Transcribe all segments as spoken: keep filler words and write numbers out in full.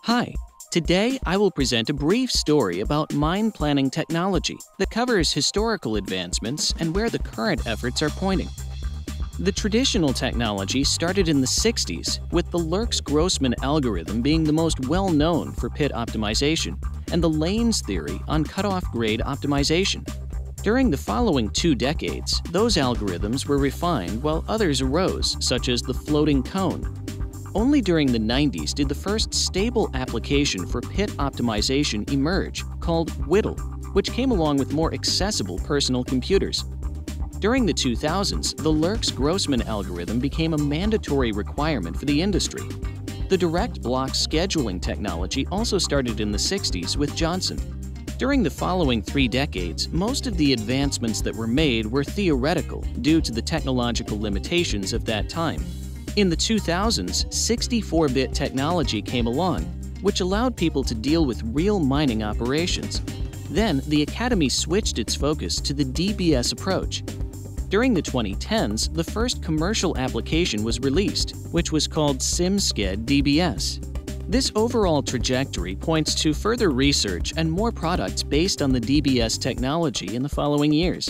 Hi, today I will present a brief story about mine planning technology that covers historical advancements and where the current efforts are pointing. The traditional technology started in the sixties, with the lerchs-grossmann algorithm being the most well-known for pit optimization, and the lanes theory on cutoff grade optimization. During the following two decades, those algorithms were refined while others arose, such as the floating cone. Only during the nineties did the first stable application for pit optimization emerge, called Whittle, which came along with more accessible personal computers. During the two thousands, the lerchs-grossmann algorithm became a mandatory requirement for the industry. The direct block scheduling technology also started in the sixties with Johnson. During the following three decades, most of the advancements that were made were theoretical due to the technological limitations of that time. In the two thousands, sixty-four bit technology came along, which allowed people to deal with real mining operations. Then, the Academy switched its focus to the D B S approach. During the twenty tens, the first commercial application was released, which was called SimSched D B S. This overall trajectory points to further research and more products based on the D B S technology in the following years.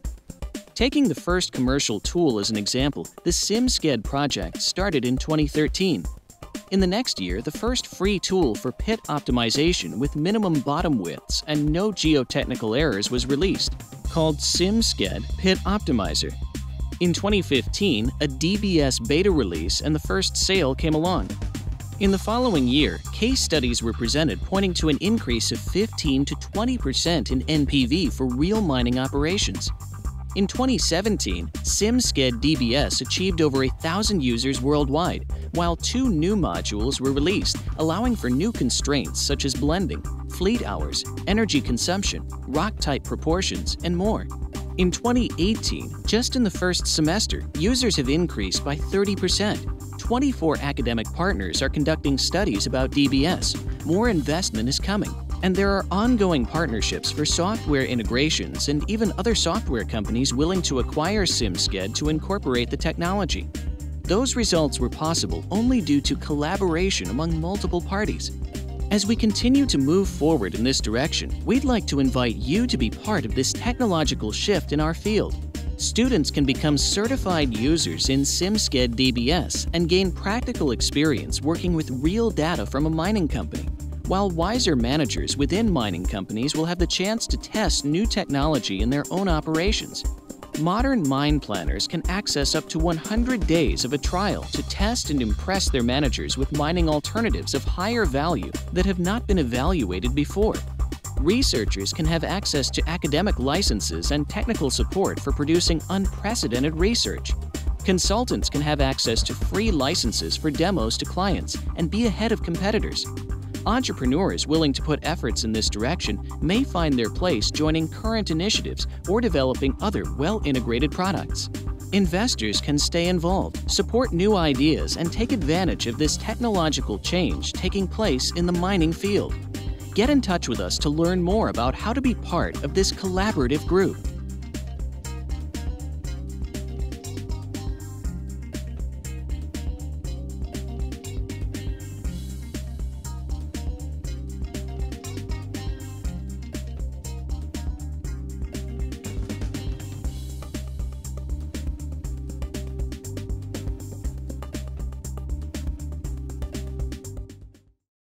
Taking the first commercial tool as an example, the SimSched project started in twenty thirteen. In the next year, the first free tool for pit optimization with minimum bottom widths and no geotechnical errors was released, called SimSched Pit Optimizer. In twenty fifteen, a D B S beta release and the first sale came along. In the following year, case studies were presented pointing to an increase of fifteen to twenty percent in N P V for real mining operations. In twenty seventeen, SimSched D B S achieved over a thousand users worldwide, while two new modules were released, allowing for new constraints such as blending, fleet hours, energy consumption, rock-type proportions, and more. In twenty eighteen, just in the first semester, users have increased by thirty percent. twenty-four academic partners are conducting studies about D B S. More investment is coming, and there are ongoing partnerships for software integrations and even other software companies willing to acquire SimSched to incorporate the technology. Those results were possible only due to collaboration among multiple parties. As we continue to move forward in this direction, we'd like to invite you to be part of this technological shift in our field. Students can become certified users in SimSched D B S and gain practical experience working with real data from a mining company, while wiser managers within mining companies will have the chance to test new technology in their own operations. Modern mine planners can access up to one hundred days of a trial to test and impress their managers with mining alternatives of higher value that have not been evaluated before. Researchers can have access to academic licenses and technical support for producing unprecedented research. Consultants can have access to free licenses for demos to clients and be ahead of competitors. Entrepreneurs willing to put efforts in this direction may find their place joining current initiatives or developing other well-integrated products. Investors can stay involved, support new ideas, and take advantage of this technological change taking place in the mining field. Get in touch with us to learn more about how to be part of this collaborative group.